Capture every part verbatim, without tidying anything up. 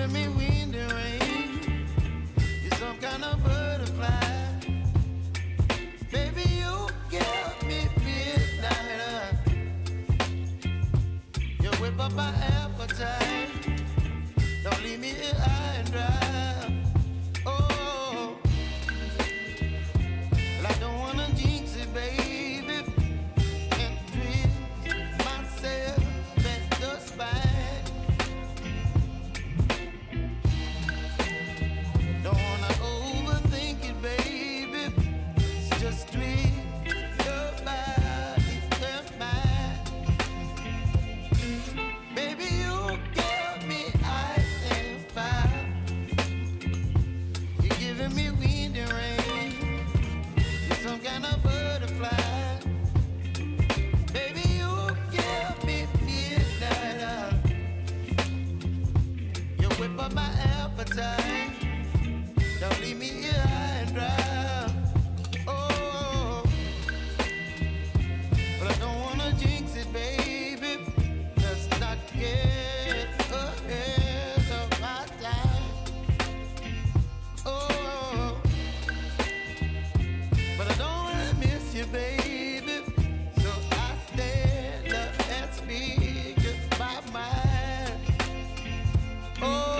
giving me wind and rain. You're some kind of butterfly. Baby, you give me midnight. You whip up my appetite. Don't leave me here high and dry. Oh, well, I don't wanna jinx it, baby, and twist myself at the spine. Don't wanna overthink it, baby. It's just twist your body and mine. Baby, you give me ice and fire. You're giving me wind and rain. You're some kind of butterfly. Baby, you give me midnight. You whip up my appetite. Don't leave me here high and dry. Oh, but I don't wanna jinx it, baby. Let's not get ahead of my time. Oh, but I don't wanna miss you, baby. So I stand up and speak my mind. Oh.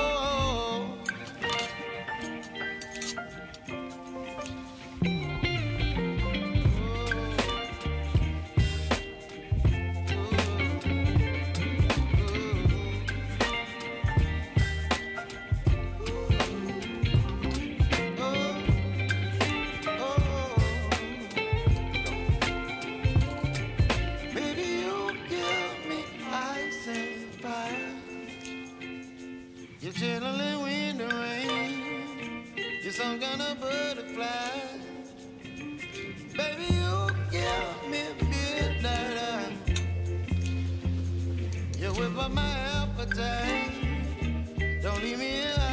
Baby, you give me ice and fire. You're chilling wind and rain. You're some kind of butterfly. Baby, you give me midnight. You whip up my appetite. Don't leave me here